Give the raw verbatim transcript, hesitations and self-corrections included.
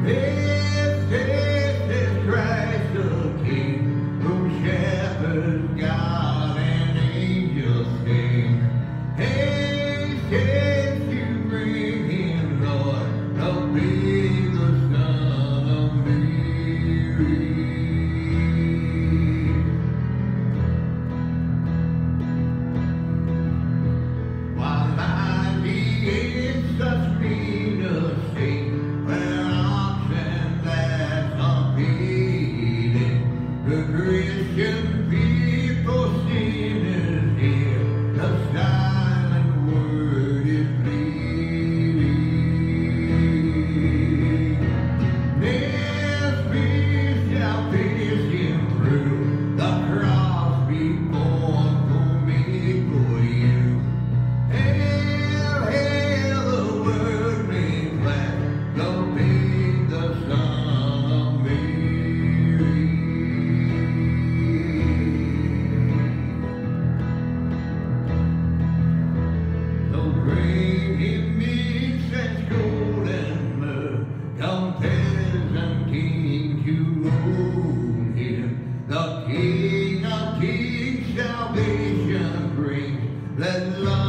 This is Christ the King, whom shepherds guard and angels sing. Hasten to bring him, Lord, the be the Son of Mary. While I be in such mean a state, where oxen that are feeding, the Christian people sinners hear, the silent word is pleading. This beast shall pierce him through, the cross be born for me, for you. Hail, hail, the word made flesh, the King, the Son of Mary. So bring him meats and gold and myrrh, come peasant king to own him. The King of kings salvation brings, let love